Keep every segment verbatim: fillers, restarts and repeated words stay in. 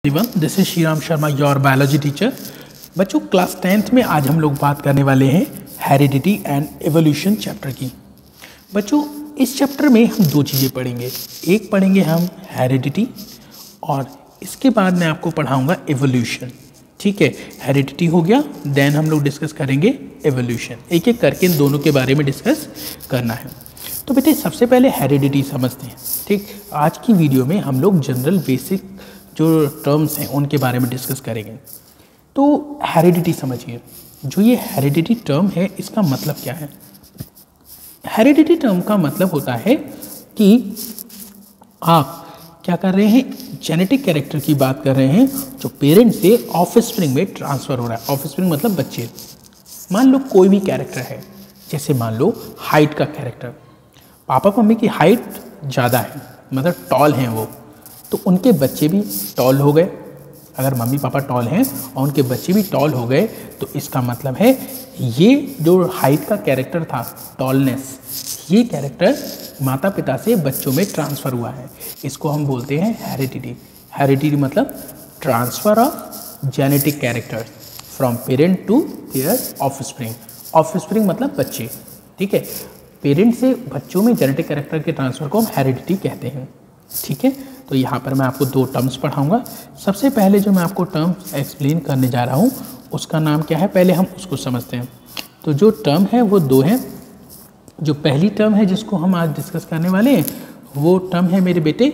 Everyone, this is Shriram Sharma, your biology teacher. बच्चों, class tenth में आज हम लोग बात करने वाले हैं हेरिडिटी एंड एवोल्यूशन चैप्टर की। बच्चों, इस चैप्टर में हम दो चीज़ें पढ़ेंगे। एक पढ़ेंगे हम हेरिडिटी और इसके बाद मैं आपको पढ़ाऊंगा एवोल्यूशन। ठीक है, हेरिडिटी हो गया, देन हम लोग डिस्कस करेंगे एवोल्यूशन। एक एक करके इन दोनों के बारे में डिस्कस करना है। तो बेटे, सबसे पहले हेरिडिटी समझते हैं। ठीक, आज की वीडियो में हम लोग जनरल बेसिक जो टर्म्स हैं उनके बारे में डिस्कस करेंगे। तो हेरिडिटी समझिए। जो ये हेरिडिटी टर्म है, इसका मतलब क्या है? हेरिडिटी टर्म का मतलब होता है कि आप क्या कर रहे हैं, जेनेटिक कैरेक्टर की बात कर रहे हैं जो पेरेंट से ऑफस्प्रिंग में ट्रांसफ़र हो रहा है। ऑफस्प्रिंग मतलब बच्चे। मान लो कोई भी कैरेक्टर है, जैसे मान लो हाइट का कैरेक्टर। पापा मम्मी की हाइट ज़्यादा है, मतलब टॉल हैं वो, तो उनके बच्चे भी टॉल हो गए। अगर मम्मी पापा टॉल हैं और उनके बच्चे भी टॉल हो गए, तो इसका मतलब है ये जो हाइट का कैरेक्टर था, टॉलनेस, ये कैरेक्टर माता पिता से बच्चों में ट्रांसफ़र हुआ है। इसको हम बोलते हैं हेरिडिटी। हेरिडिटी मतलब transfer of genetic character from parent to their offspring. Offspring मतलब बच्चे। ठीक है, पेरेंट से बच्चों में जेनेटिक कैरेक्टर के ट्रांसफ़र को हम हेरिडिटी कहते हैं। ठीक है, तो यहाँ पर मैं आपको दो टर्म्स पढ़ाऊँगा। सबसे पहले जो मैं आपको टर्म्स एक्सप्लेन करने जा रहा हूँ उसका नाम क्या है, पहले हम उसको समझते हैं। तो जो टर्म है वो दो हैं। जो पहली टर्म है जिसको हम आज डिस्कस करने वाले हैं, वो टर्म है मेरे बेटे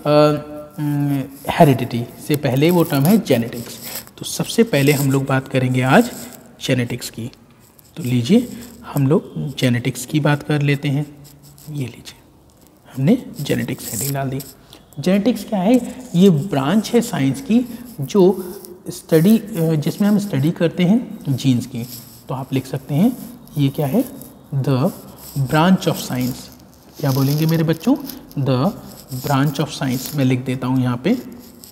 हेरिडिटी से पहले वो टर्म है जेनेटिक्स। तो सबसे पहले हम लोग बात करेंगे आज जेनेटिक्स की। तो लीजिए, हम लोग जेनेटिक्स की बात कर लेते हैं। ये लीजिए, हमने जेनेटिक्स हेडिंग डाल दी। जेनेटिक्स क्या है? ये ब्रांच है साइंस की जो स्टडी जिसमें हम स्टडी करते हैं जीन्स की। तो आप लिख सकते हैं ये क्या है, द ब्रांच ऑफ साइंस। क्या बोलेंगे मेरे बच्चों? The branch of science. मैं लिख देता हूँ यहाँ पे,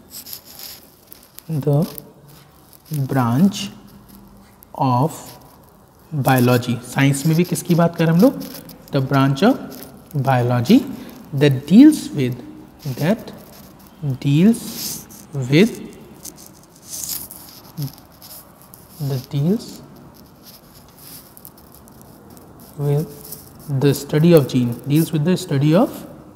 the branch of biology. Science में भी किसकी बात करें हम लोग? The branch of biology that deals with that deals with that deals with the study of gene deals with the study of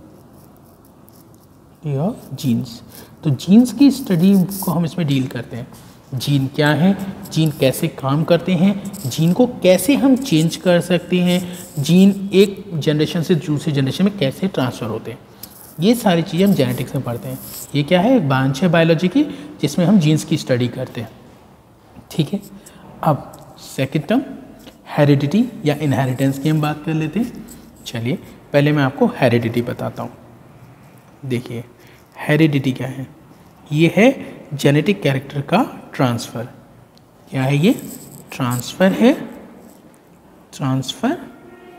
of genes। तो जीन्स की स्टडी को हम इसमें डील करते हैं। जीन क्या है, जीन कैसे काम करते हैं, जीन को कैसे हम चेंज कर सकते हैं, जीन एक जनरेशन से दूसरी जनरेशन में कैसे ट्रांसफ़र होते हैं, ये सारी चीज़ें हम जेनेटिक्स में पढ़ते हैं। ये क्या है, एक ब्रांच है बायोलॉजी की जिसमें हम जीन्स की स्टडी करते हैं। ठीक है, अब सेकेंड टर्म हेरिडिटी या इनहेरिटेंस की हम बात कर लेते हैं। चलिए, पहले मैं आपको हेरिडिटी बताता हूँ। देखिए, हेरिडिटी क्या है? ये है जेनेटिक कैरेक्टर का ट्रांसफ़र। क्या है ये? ट्रांसफ़र है, transfer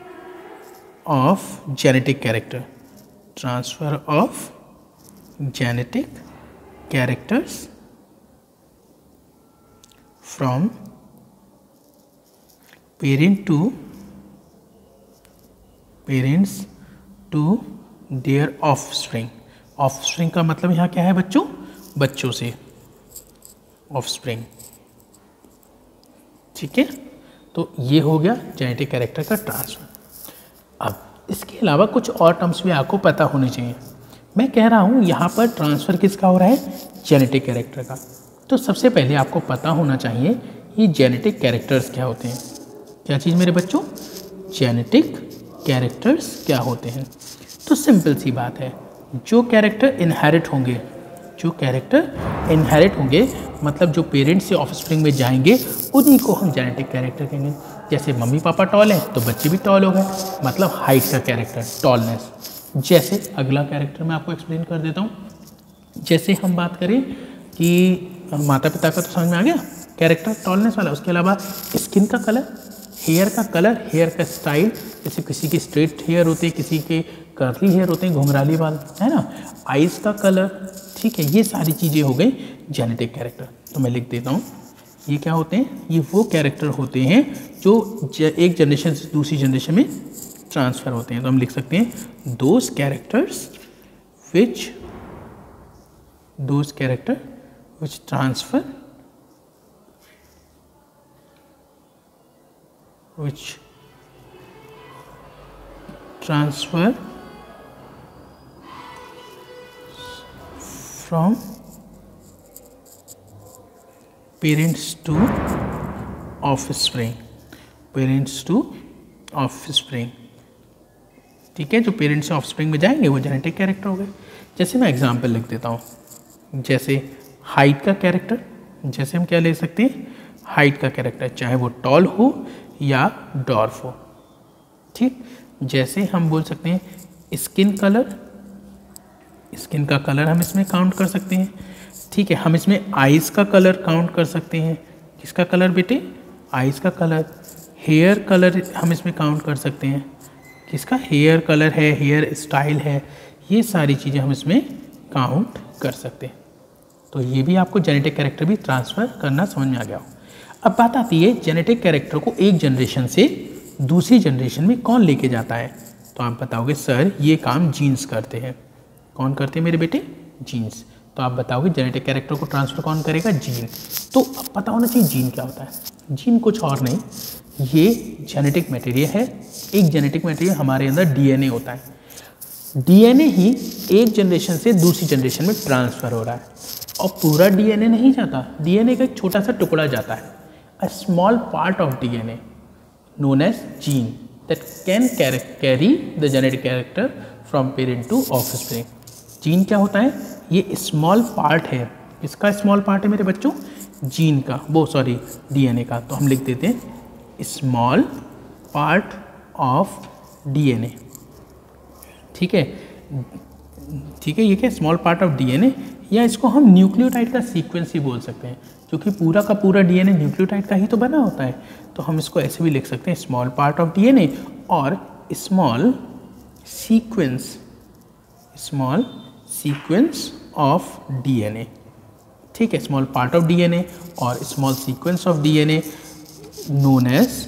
of genetic character, transfer of genetic characters from parent to parents to their offspring. Offspring का मतलब यहाँ क्या है बच्चों? बच्चों से, ऑफस्प्रिंग। ठीक है, तो ये हो गया जेनेटिक कैरेक्टर का ट्रांसफ़र। अब इसके अलावा कुछ और टर्म्स भी आपको पता होने चाहिए। मैं कह रहा हूँ यहाँ पर ट्रांसफ़र किसका हो रहा है? जेनेटिक कैरेक्टर का। तो सबसे पहले आपको पता होना चाहिए ये जेनेटिक कैरेक्टर्स क्या होते हैं। क्या चीज़ मेरे बच्चों? जेनेटिक कैरेक्टर्स क्या होते हैं? तो सिंपल सी बात है, जो कैरेक्टर इनहेरिट होंगे, जो कैरेक्टर इनहेरिट होंगे मतलब जो पेरेंट्स से ऑफस्प्रिंग में जाएंगे, उन्हीं को हम जेनेटिक कैरेक्टर कहेंगे। जैसे मम्मी पापा टॉल हैं तो बच्चे भी टॉल हो गए, मतलब हाइट का कैरेक्टर, टॉलनेस। जैसे अगला कैरेक्टर मैं आपको एक्सप्लेन कर देता हूँ। जैसे हम बात करें कि माता पिता का तो समझ में आ गया कैरेक्टर, टॉलनेस वाला। उसके अलावा स्किन का कलर, हेयर का कलर, हेयर का स्टाइल, जैसे किसी के स्ट्रेट हेयर होते हैं, किसी के कर्ली हेयर होते हैं, घुंघराली बाल, है ना। आइज़ का कलर, ठीक है, ये सारी चीज़ें हो गई जेनेटिक कैरेक्टर। तो मैं लिख देता हूँ, ये क्या होते हैं? ये वो कैरेक्टर होते हैं जो एक जनरेशन से दूसरी जनरेशन में ट्रांसफ़र होते हैं। तो हम लिख सकते हैं those characters which those character which transfer which transfer from parents to offspring, parents to offspring। ठीक है, जो पेरेंट्स से ऑफस्प्रिंग में जाएंगे वो जेनेटिक कैरेक्टर हो गए। जैसे मैं एग्जांपल लिख देता हूँ, जैसे हाइट का कैरेक्टर, जैसे हम क्या ले सकते हैं, हाइट का कैरेक्टर, चाहे वो टॉल हो या डॉर्फ हो। ठीक, जैसे हम बोल सकते हैं स्किन कलर, स्किन का कलर हम इसमें काउंट कर सकते हैं। ठीक है, हम इसमें आइज़ का कलर काउंट कर सकते हैं। किसका कलर बेटे, आइज़ का कलर। हेयर कलर हम इसमें काउंट कर सकते हैं, किसका, हेयर कलर है, हेयर स्टाइल है, ये सारी चीज़ें हम इसमें काउंट कर सकते हैं। तो ये भी आपको जेनेटिक कैरेक्टर भी ट्रांसफ़र करना समझ में आ गया हो। अब बात आती है जेनेटिक कैरेक्टर को एक जनरेशन से दूसरी जनरेशन में कौन लेके जाता है। तो आप बताओगे सर ये काम जीन्स करते हैं। कौन करते हैं मेरे बेटे, जीन्स। तो आप बताओगे जेनेटिक कैरेक्टर को ट्रांसफ़र कौन करेगा, जीन। तो अब पता होना चाहिए जीन क्या होता है। जीन कुछ और नहीं, ये जेनेटिक मटेरियल है। एक जेनेटिक मटेरियल हमारे अंदर डीएनए होता है। डीएनए ही एक जनरेशन से दूसरी जनरेशन में ट्रांसफ़र हो रहा है, और पूरा डीएनए नहीं जाता, डीएनए का एक छोटा सा टुकड़ा जाता है, a small part of DNA known as gene that can carry the genetic character from parent to offspring। Gene क्या होता है, ये स्मॉल पार्ट है। इसका स्मॉल पार्ट है मेरे बच्चों, जीन का, वो सॉरी डीएनए का। तो हम लिख देते हैं स्मॉल पार्ट ऑफ डीएनए। ठीक है, ठीक है, ये क्या स्मॉल पार्ट ऑफ डीएनए, या इसको हम न्यूक्लियोटाइड का सीक्वेंस ही बोल सकते हैं, क्योंकि पूरा का पूरा डीएनए न्यूक्लियोटाइड का ही तो बना होता है। तो हम इसको ऐसे भी लिख सकते हैं स्मॉल पार्ट ऑफ डीएनए और small sequence, small sequence of DNA. ठीक है, स्मॉल पार्ट ऑफ डीएनए और small sequence of DNA known as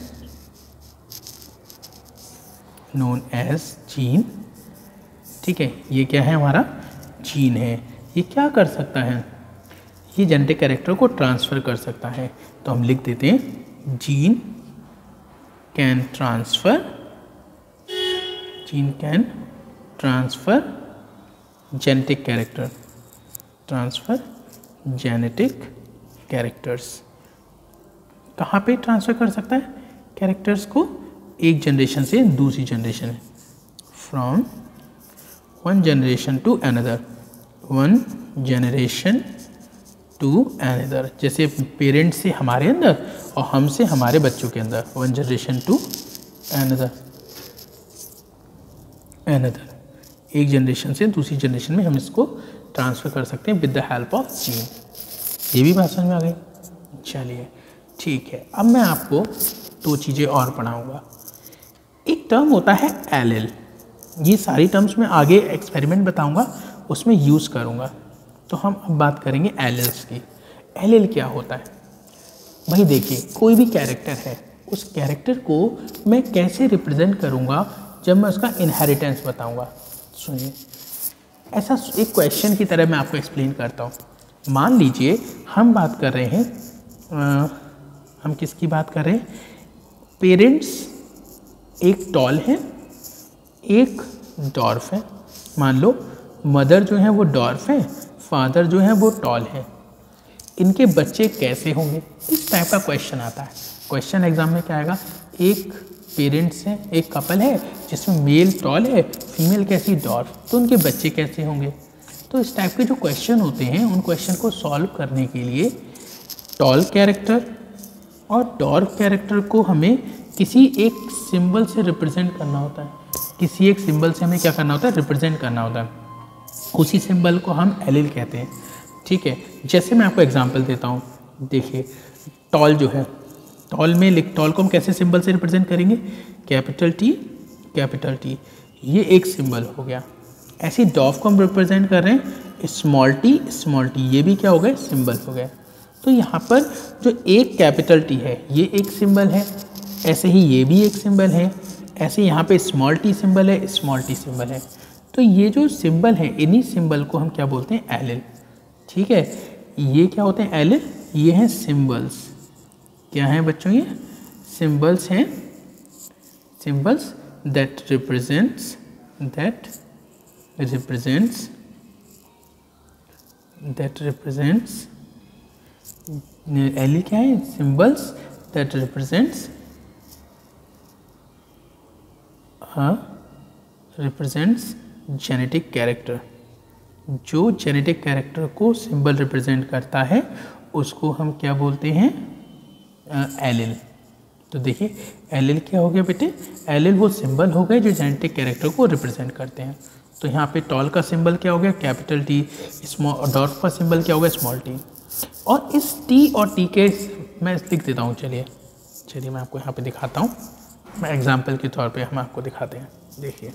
known as gene. ठीक है, ये क्या है, हमारा जीन है। ये क्या कर सकता है, ये जेनेटिक कैरेक्टर को ट्रांसफ़र कर सकता है। तो हम लिख देते हैं gene can transfer, gene can transfer genetic character, transfer genetic characters. कहाँ पे ट्रांसफ़र कर सकता है कैरेक्टर्स को, एक जनरेशन से दूसरी generation, from one generation to another, one generation to another. जैसे पेरेंट्स से हमारे अंदर और हमसे हमारे बच्चों के अंदर, one generation to another, another एक जनरेशन से दूसरी जनरेशन में हम इसको ट्रांसफ़र कर सकते हैं with the help of gene. ये भी बात समझ में आ गई। चलिए ठीक है, अब मैं आपको दो चीज़ें और पढ़ाऊँगा। एक टर्म होता है एलेल। ये सारी टर्म्स मैं आगे एक्सपेरिमेंट बताऊँगा, उसमें यूज़ करूँगा। तो हम अब बात करेंगे एलेल्स की। एलेल क्या होता है भाई, देखिए कोई भी कैरेक्टर है, उस कैरेक्टर को मैं कैसे रिप्रेजेंट करूँगा जब मैं उसका इनहेरिटेंस बताऊँगा। सुनिए, ऐसा एक क्वेश्चन की तरह मैं आपको एक्सप्लेन करता हूँ। मान लीजिए हम बात कर रहे हैं, आ, हम किसकी बात कर रहे हैं, पेरेंट्स एक टॉल है, एक डॉर्फ है। मान लो मदर जो है वो डॉर्फ है, फादर जो है वो टॉल है। इनके बच्चे कैसे होंगे, इस टाइप का क्वेश्चन आता है। क्वेश्चन एग्जाम में क्या आएगा, एक पेरेंट्स है, एक कपल है जिसमें मेल टॉल है, फीमेल कैसी डॉर्फ, तो उनके बच्चे कैसे होंगे। तो इस टाइप के जो क्वेश्चन होते हैं, उन क्वेश्चन को सॉल्व करने के लिए टॉल कैरेक्टर और डॉर्फ कैरेक्टर को हमें किसी एक सिंबल से रिप्रेजेंट करना होता है। किसी एक सिंबल से हमें क्या करना होता है, रिप्रेजेंट करना होता है। उसी सिंबल को हम एलेल कहते हैं। ठीक है, जैसे मैं आपको एग्जांपल देता हूँ। देखिए टॉल जो है, टॉल में लिख, टॉल को हम कैसे सिंबल से रिप्रेजेंट करेंगे, कैपिटल टी, कैपिटल टी, ये एक सिंबल हो गया। ऐसे डॉर्फ को हम रिप्रेजेंट कर रहे हैं स्मॉल टी, स्मॉल टी, ये भी क्या हो गए, सिंबल हो गए। तो यहाँ पर जो एक कैपिटल टी है ये एक सिंबल है, ऐसे ही ये भी एक सिंबल है, ऐसे यहाँ पे स्मॉल टी सिंबल है, स्मॉल टी सिंबल है। तो ये जो सिंबल है, इन्हीं सिंबल को हम क्या बोलते हैं, एलेल। ठीक है, ये क्या होते हैं एलिल, ये हैं सिंबल्स। क्या हैं बच्चों ये सिंबल्स हैं, symbols that represents that represents that represents allele क्या है symbols that represents represents genetic character. जो जेनेटिक कैरेक्टर को सिंबल रिप्रेजेंट करता है उसको हम क्या बोलते हैं एलिल। तो देखिए एलिल क्या हो गया बेटे, एलिल वो सिंबल हो गए जो जेनेटिक कैरेक्टर को रिप्रेजेंट करते हैं। तो यहाँ पे टॉल का सिंबल क्या हो गया कैपिटल टी, स्मॉल डॉर्फ का सिंबल क्या हो गया स्मॉल टी। और इस टी और टी के मैं लिख देता हूँ, चलिए चलिए मैं आपको यहाँ पे दिखाता हूँ, मैं एग्जाम्पल के तौर पे हम आपको दिखाते हैं। देखिए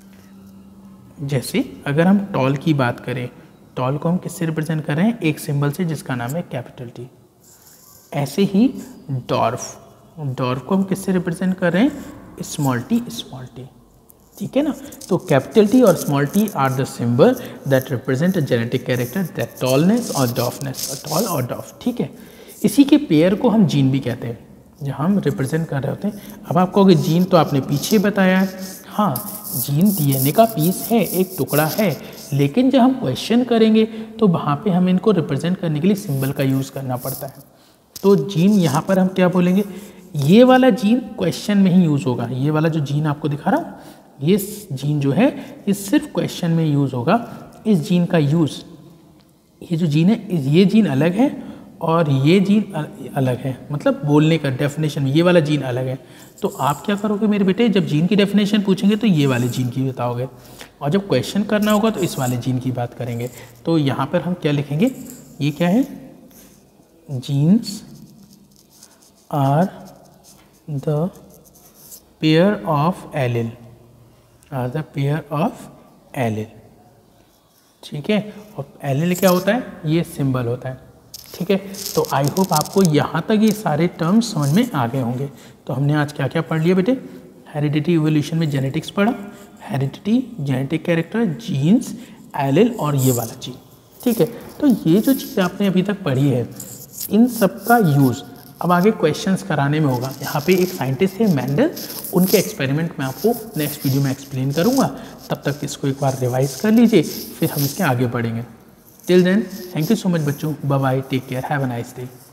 जैसे अगर हम टॉल की बात करें, टॉल को हम किससे रिप्रेजेंट कर रहे हैं एक सिंबल से जिसका नाम है कैपिटल टी। ऐसे ही डॉर्फ, डॉर्फ को हम किससे रिप्रेजेंट कर रहे हैं स्मॉल टी स्मॉल टी, ठीक है ना। तो कैपिटल टी और small T are the symbol that represent a genetic character that tallness और डॉफनेस, टॉल और डॉफ, ठीक है। इसी के पेयर को हम जीन भी कहते हैं जहाँ हम रिप्रेजेंट कर रहे होते हैं। अब आप कहोगे जीन तो आपने पीछे बताया है, हाँ जीन डीएनए का पीस है, एक टुकड़ा है, लेकिन जब हम क्वेश्चन करेंगे तो वहाँ पे हम इनको रिप्रेजेंट करने के लिए सिंबल का यूज़ करना पड़ता है। तो जीन यहाँ पर हम क्या बोलेंगे, ये वाला जीन क्वेश्चन में ही यूज़ होगा। ये वाला जो जीन आपको दिखा रहा हूँ, ये जीन जो है ये सिर्फ क्वेश्चन में यूज़ होगा। इस जीन का यूज़, ये जो जीन है ये जीन अलग है और ये जीन अलग है, मतलब बोलने का डेफिनेशन ये वाला जीन अलग है। तो आप क्या करोगे मेरे बेटे, जब जीन की डेफिनेशन पूछेंगे तो ये वाले जीन की बताओगे, और जब क्वेश्चन करना होगा तो इस वाले जीन की बात करेंगे। तो यहाँ पर हम क्या लिखेंगे, ये क्या है genes are the pair of allele, are the pair of allele, ठीक है। और एलिल क्या होता है, ये सिंबल होता है, ठीक है। तो आई होप आपको यहाँ तक ये सारे टर्म्स समझ में आ गए होंगे। तो हमने आज क्या क्या पढ़ लिया बेटे, हेरिडिटी इवोल्यूशन में जेनेटिक्स पढ़ा, heredity, genetic character, genes, allele और ये वाला जीन, ठीक है। तो ये जो चीज़ आपने अभी तक पढ़ी है इन सब का यूज़ अब आगे क्वेश्चंस कराने में होगा। यहाँ पे एक साइंटिस्ट है मेंडल, उनके एक्सपेरिमेंट में आपको नेक्स्ट वीडियो में एक्सप्लेन करूँगा। तब तक इसको एक बार रिवाइज कर लीजिए, फिर हम इसके आगे बढ़ेंगे। Till then thank you so much बच्चों, bye bye, take care, have a nice day.